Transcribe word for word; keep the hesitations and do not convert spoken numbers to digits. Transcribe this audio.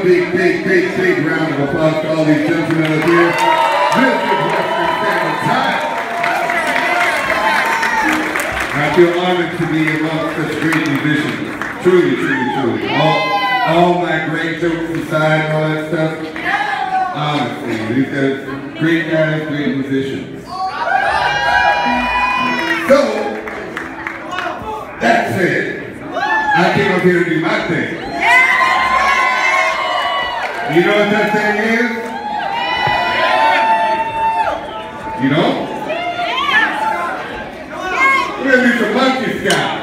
one big, big, big, big round of applause to all these gentlemen up here. This is Western Standard Time. I feel honored to be amongst such great musicians. Truly, truly, truly. All, all my great jokes aside and all that stuff. Honestly, these guys, great guys, great musicians. So, that said, I came up here to do my thing. You know what that thing is? You know? We're gonna do some monkey scouts.